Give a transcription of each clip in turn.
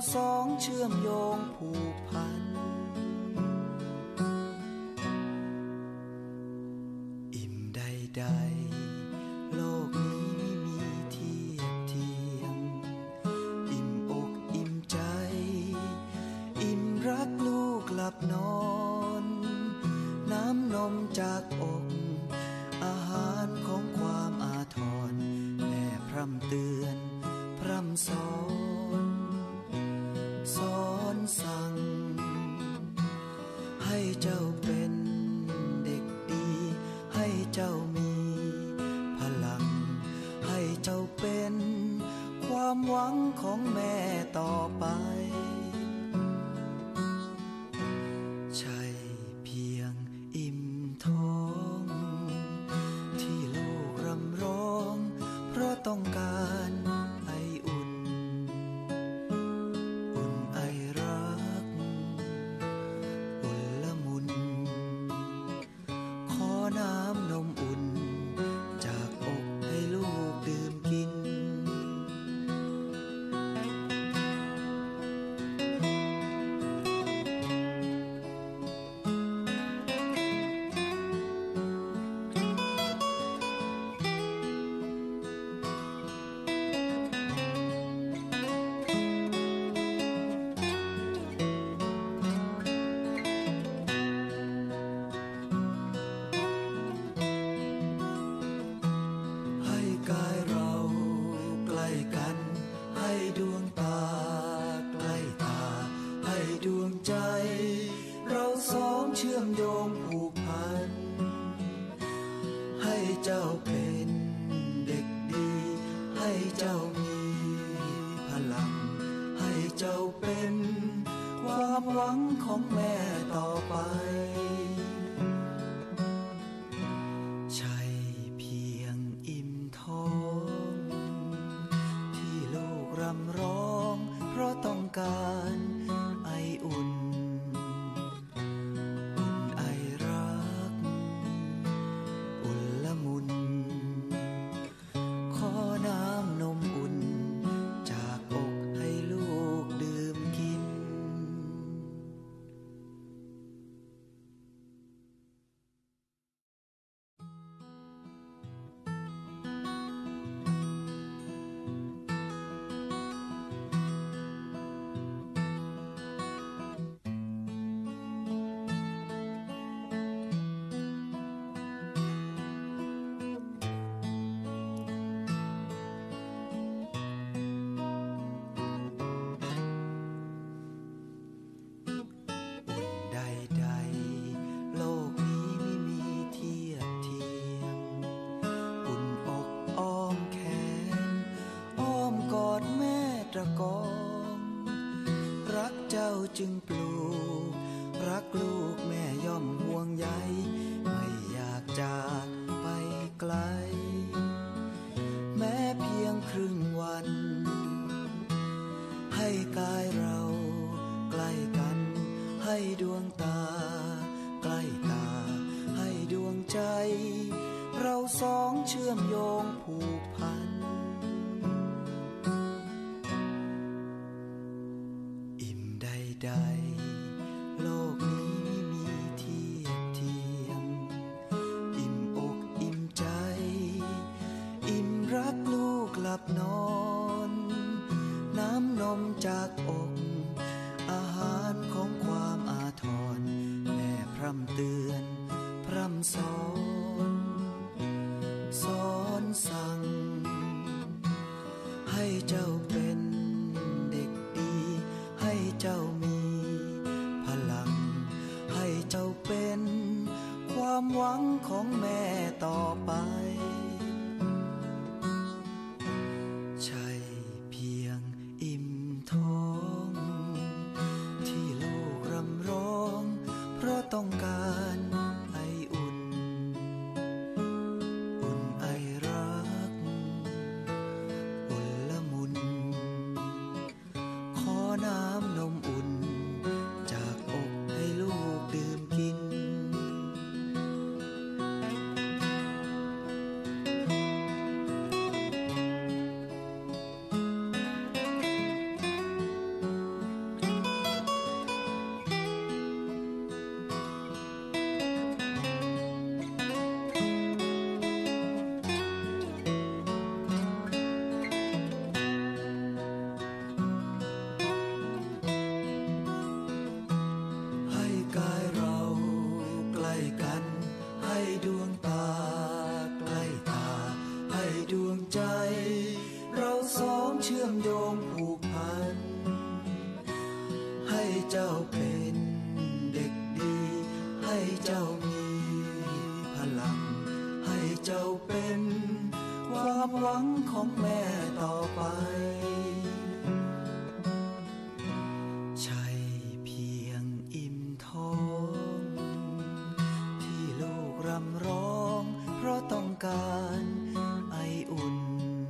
สองเชื่อมโยงผูกพันอิ่มใดๆโลกนี้ไม่มีเทียบเทียมอิ่มอกอิ่มใจอิ่มรักลูกหลับนอนน้ำนมจากอกอาหารของความอาทรแม่พร่ำเตือนพร่ำสอนสั่งให้เจ้าเป็นเด็กดีให้เจ้ามีพลังให้เจ้าเป็นความหวังของแม่ต่อไปใช่เพียงอิ่มท้องที่ลูกรำร้องเพราะต้องการไออุ่นไอรักอุ่นละมุนขอน้ำนมอุ่นจากอกให้ลูกดื่มกินดวงตาใกล้ตาให้ดวงใจเราสองเชื่อมโยงผูกพันให้เจ้าเป็นเด็กดีให้เจ้ามีพลังให้เจ้าเป็นความหวังของแม่ต่อไปใช่เพียงอิ่มท้องรำร้องเพราะต้องการไออุ่นไอรักอุ่นละมุนขอน้ำนมอุ่นจากอกให้ลูกดื่มกินโลกนี้ไม่มีเทียบเทียมอุ่นอกอ้อมแขนอ้อมกอดแม่ตะกองรักเจ้าจึงปลูกรักลูกแม่ย่อมห่วงใยไม่อยากจากไปไกลแม้เพียงครึ่งวันให้กายเราใกล้กันให้ดวงตาใกล้ตาให้ดวงใจเราสองเชื่อมโยงผูกพันอิ่มใดๆโลกนี้ไม่มีเทียบเทียมอิ่มอกอิ่มใจอิ่มรักลูกหลับนอนน้ำนมจากอกอาหารของความอาทรแม่พร่ำเตือนพร่ำสอนสั่งให้เจ้าเป็นเด็กดีให้เจ้ามีพลังให้เจ้าเป็นความหวังของแม่ต่อไปใช่เพียงอิ่มท้องที่ลูกรำร้องเพราะต้องการไออุ่นไอรักอุ่นละมุนขอน้ำนมอุ่นจากอกให้ลูกดื่มกินงผูกพันให้เจ้าเป็นเด็กดีให้เจ้ามีพลังให้เจ้าเป็นความหวังของแม่ต่อไปใช่เพียงอิ่มท้องที่ลูกรำร้องเพราะต้องการไออุ่น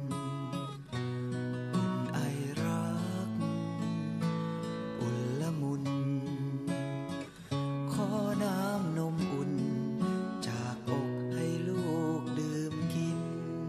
ไอรักอุ่นละมุนขอน้ำนมอุ่นจากอกให้ลูกดื่มกิน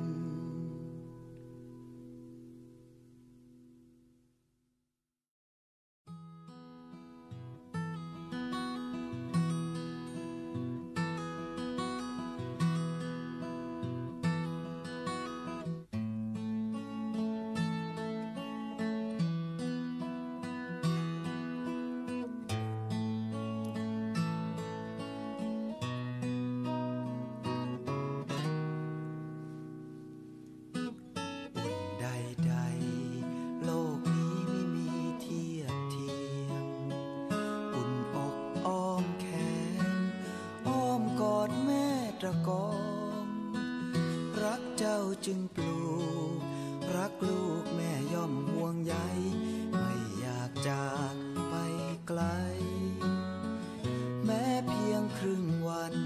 ใดๆโลกนี้ไม่มีเทียบเทียมอุ่นอกอ้อมแขนอ้อมกอดแม่ตระกอมรักเจ้าจึงปลูกรักลูกแม่ย่อมห่วงใยไม่อยากจากไปไกลแม้เพียงครึ่งวัน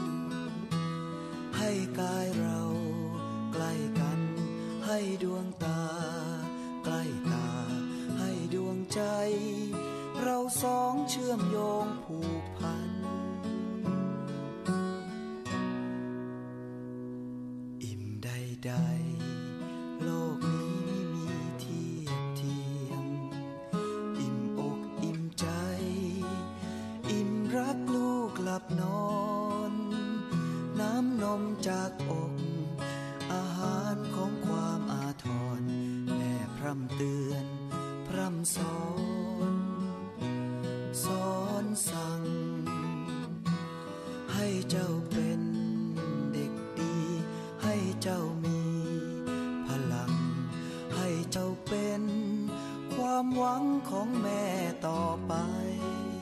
ให้กายเราใกล้กันให้ดวงตาใกล้ตาให้ดวงใจเราสองเชื่อมโยงผูกพันอิ่มใดๆโลกนี้ไม่มีเทียบเทียมอิ่มอกอิ่มใจอิ่มรักลูกหลับนอนน้ำนมจากอกอาหารของความอาทรแม่พร่ำเตือนพร่ำสอนสอนสั่งให้เจ้าเป็นเด็กดีให้เจ้ามีพลังให้เจ้าเป็นความหวังของแม่ต่อไป